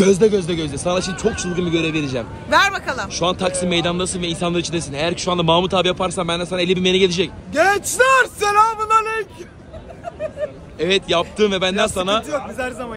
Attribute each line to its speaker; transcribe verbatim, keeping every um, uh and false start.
Speaker 1: Gözde gözde gözde. Sana şimdi çok çılgın bir görev vereceğim.
Speaker 2: Ver bakalım.
Speaker 1: Şu an Taksim meydandasın ve insanlar içindesin. Eğer ki şu anda Mahmut abi yaparsan benden sana elli bin beni gelecek.
Speaker 3: Gençler selamünaleyküm.
Speaker 1: Evet yaptım ve benden
Speaker 3: Ya
Speaker 1: sana...
Speaker 3: sıkıntı yok, biz her zaman